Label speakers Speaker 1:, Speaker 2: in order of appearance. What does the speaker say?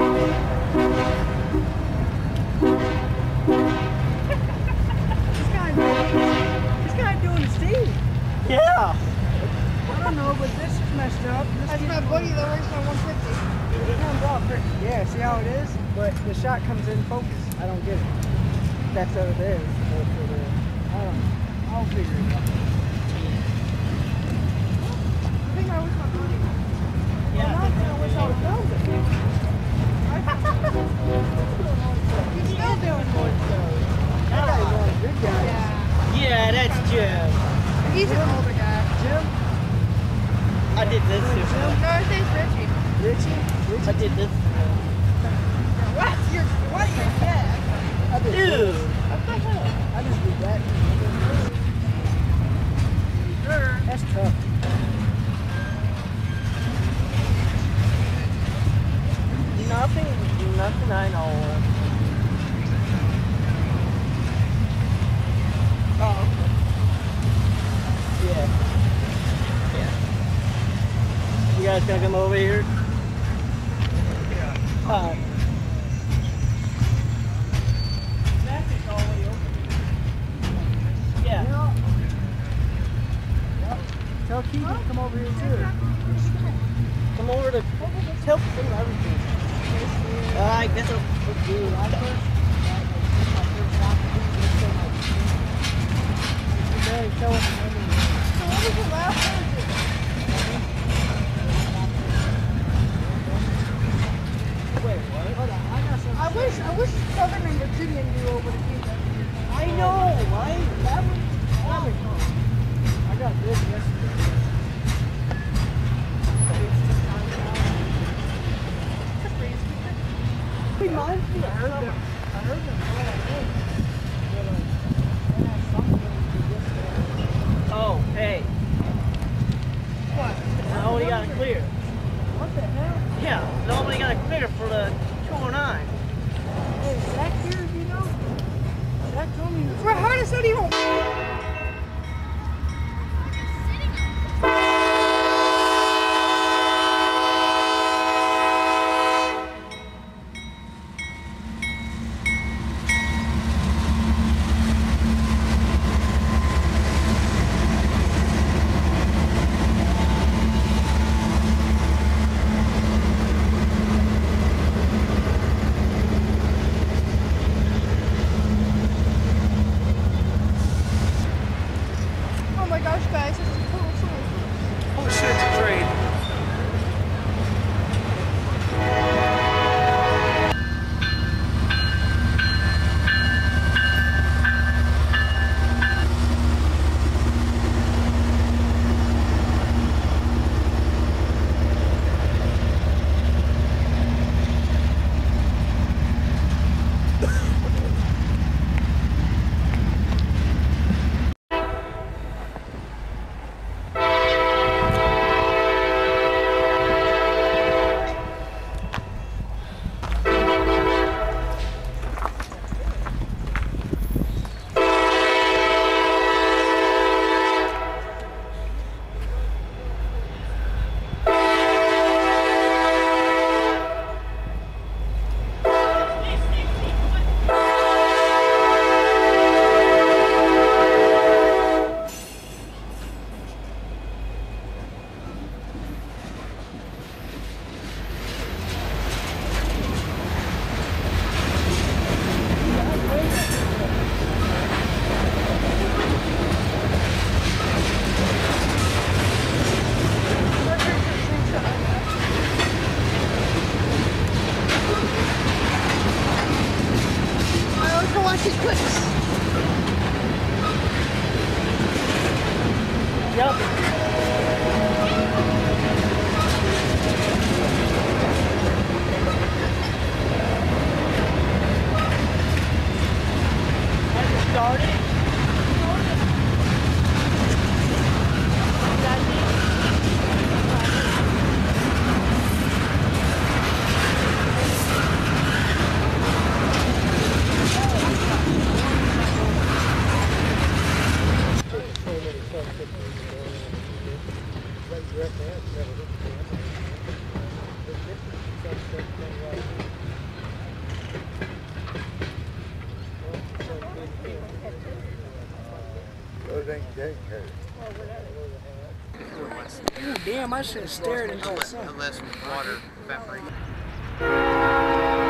Speaker 1: This guy doing his thing.
Speaker 2: Yeah.
Speaker 1: I don't know, but this is messed up.
Speaker 3: That's my buddy that works on 150.
Speaker 1: It comes off pretty. Yeah, see how it is? But the shot comes in focus. I don't get it. That's what it is. I don't know. I'll figure it out.
Speaker 3: I think I wish my buddy.
Speaker 1: Yeah. Well, now I wish I would have filmed it.
Speaker 3: He's still doing more.
Speaker 1: That guy's one of the good guys.
Speaker 3: Yeah.
Speaker 2: Yeah, that's Jim.
Speaker 3: He's an older guy.
Speaker 1: Jim?
Speaker 2: I did this to him.
Speaker 3: No, his name's Richie.
Speaker 1: Richie?
Speaker 2: I did this to him.
Speaker 3: What? What? Yeah.
Speaker 1: I did
Speaker 2: Dude.
Speaker 1: this. I just did that. That's tough.
Speaker 2: Nothing I know of.
Speaker 1: Oh,
Speaker 2: Yeah. You guys gonna come over here?
Speaker 1: okay.
Speaker 2: Yeah.
Speaker 1: Tell Keith to come over here too.
Speaker 2: Come over to help them everything. I guess I'll do it.
Speaker 1: Tell us.
Speaker 3: So what was the last one?
Speaker 1: Wait, what? Hold on. I got something.
Speaker 3: I wish Southern and Virginia knew over the game.
Speaker 2: I know, right?
Speaker 1: That was I got this yesterday.
Speaker 2: Reminds me,
Speaker 1: I heard them play like this. They had something to do yesterday.
Speaker 2: oh, hey.
Speaker 3: What?
Speaker 2: Nobody got it clear.
Speaker 1: What the hell?
Speaker 2: Yeah, nobody got it clear for the 209.
Speaker 1: Hey, Zach here, you know? Zach told me.
Speaker 3: For how does that even? Oh my gosh, guys, this is cool.
Speaker 4: Oh shit, it's a trade.
Speaker 3: I always watch his clips.
Speaker 2: Yep. Has it started?
Speaker 1: Ooh, damn, I should have stared into the sun.
Speaker 4: Unless water evaporates.